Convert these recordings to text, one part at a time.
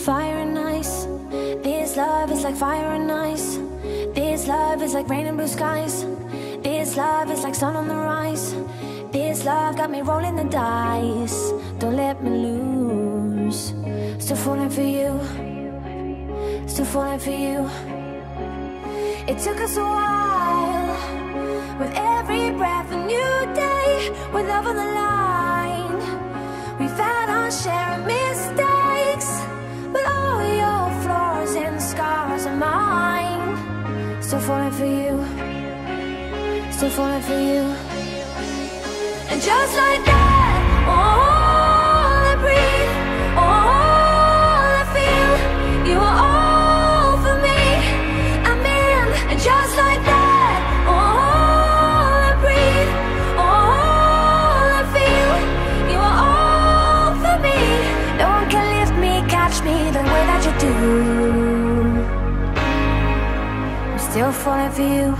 Fire and ice. This love is like fire and ice. This love is like rain and blue skies. This love is like sun on the rise. This love got me rolling the dice. Don't let me lose. Still falling for you. Still falling for you. It took us a while. With every breath a new day. With love on the line. We've had our share of mistakes, but all your flaws and scars are mine. Still falling for you. Still falling for you. And just like that, all I breathe, all I feel, you are all for me. I'm in. And just like that, all I breathe, all I feel, you are all for me. No one can lift me, catch me the way that you do. I'm still falling for you.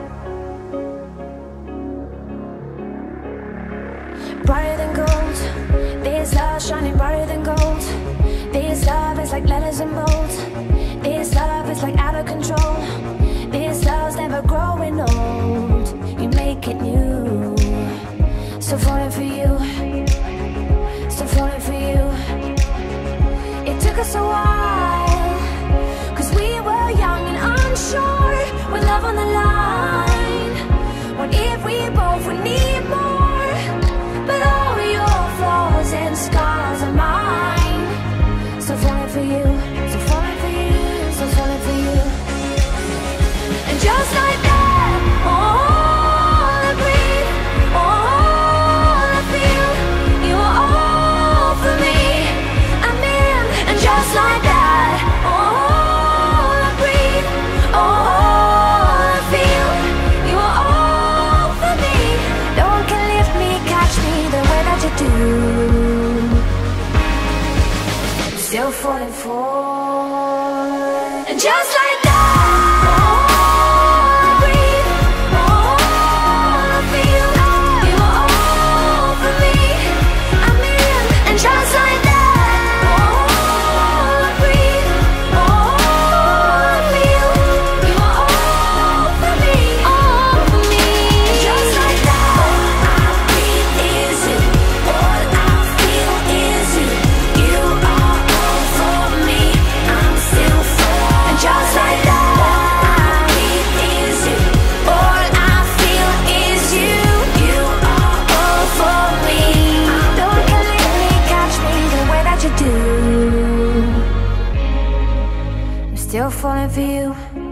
Brighter than gold. This love shining brighter than gold. This love is like letters in bold. This love is like out of control. This love's never growing old. You make it new. Still falling for you. Still falling for you. It took us a while, 'cause we were young and unsure. With love on the line. What if we both would need more? But all your flaws and scars are mine. Still falling for you. Still falling for you. Still falling for you. And just like that, all I breathe, all I feel, you are all for me. I'm in. And just like that, all I breathe, all I feel, you are all for me. No one can lift me, catch me the way that you do. Still falling for. And just like that, all I breathe, all I feel, you are all for me. I'm in. And just like that, all I breathe, all I feel, you are all for me. All for me. And just like that, all I breathe is you. All I feel is you. You are all for me. I'm still falling. And just like that, all I breathe is you. All I feel is you. You are all for me. No one can let me, catch me the way that you do. I'm still falling for you.